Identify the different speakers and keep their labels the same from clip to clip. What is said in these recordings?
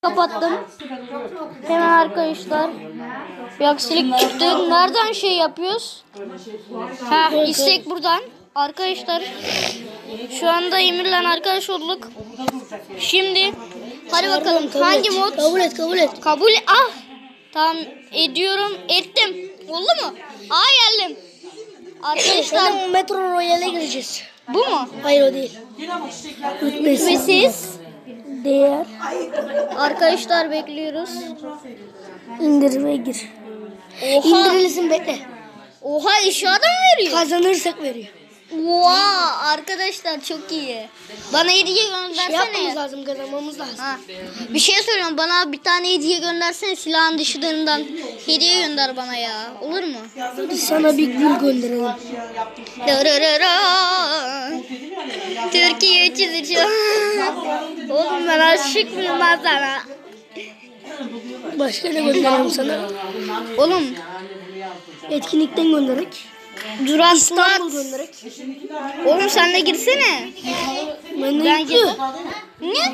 Speaker 1: Kapattım. Hemen arkadaşlar. Bir aksilik çıktı. Nereden şey yapıyoruz? İstek buradan. Arkadaşlar şu anda Emir'le arkadaş olduk. Şimdi hadi bakalım hangi mod?
Speaker 2: Kabul et.
Speaker 1: Kabul et. Ah. Tamam ediyorum. Ettim. Oldu mu? Geldim. Arkadaşlar
Speaker 2: Metro Royale'e gireceğiz.
Speaker 1: bu mu?
Speaker 2: Hayır o değil.
Speaker 1: Ve siz?
Speaker 2: Değer.
Speaker 1: Arkadaşlar bekliyoruz.
Speaker 2: İndir ve gir.
Speaker 1: Oha.
Speaker 2: İndirilsin bekle.
Speaker 1: Oha eşya da mı veriyor?
Speaker 2: Kazanırsak veriyor.
Speaker 1: Oha arkadaşlar çok iyi. Bana hediye göndersene.
Speaker 2: Yapmamız lazım, kazanmamız lazım.
Speaker 1: Bir şey söylüyorum, bana bir tane hediye göndersene, silahın dışlarından hediye gönder bana ya, olur mu?
Speaker 2: Hadi sana bir gül gönderelim.
Speaker 1: Türkiye 303. Oğlum ben aşık mıyım ben sana?
Speaker 2: Başka ne gönderelim sana?
Speaker 1: Oğlum
Speaker 2: Etkinlikten gönderek. İstanbul gönderek.
Speaker 1: Oğlum sen de girsene.
Speaker 2: Ben
Speaker 1: Gir. Ne?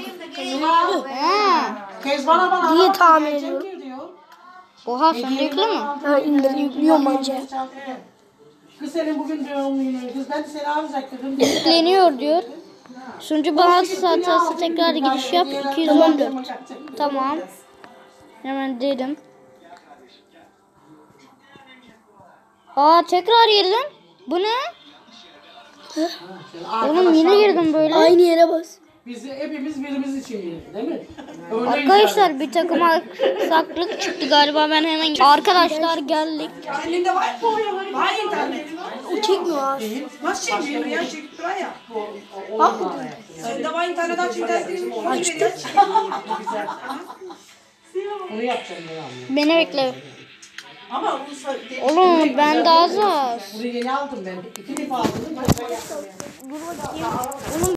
Speaker 2: diye tahmin ediyorum.
Speaker 1: Oha sen de yüklü mü?
Speaker 2: Ha yüklüyorum bence.
Speaker 3: Kız senin bugün doğum günün. Kız ben de seni alacaktım.
Speaker 1: Yükleniyor diyor. Sunucu bağlantısı hatası, tekrar giriş yap. 214. Tamam. Hemen dedim. Tekrar girdim. Bu ne? Oğlum yine girdim böyle.
Speaker 2: Aynı yere bas.
Speaker 3: Biz hepimiz birimiz için girdik değil mi?
Speaker 1: Arkadaşlar bir takım aksaklık çıktı galiba, ben hemen girdim. Arkadaşlar geldik.
Speaker 3: Elinde var mı? Var internet.
Speaker 2: O çekmiyor abi.
Speaker 3: Nasıl çekiyor ya? Çekip duran ya.
Speaker 2: Bak mı?
Speaker 3: Elinde var internet aç internet.
Speaker 2: Açtım.
Speaker 3: Onu yapacağım ya.
Speaker 1: Beni bekle.
Speaker 3: Ama
Speaker 1: Oğlum ben daha az.
Speaker 3: Bunu yeni aldım ben. 2 defa aldım.
Speaker 1: Oğlum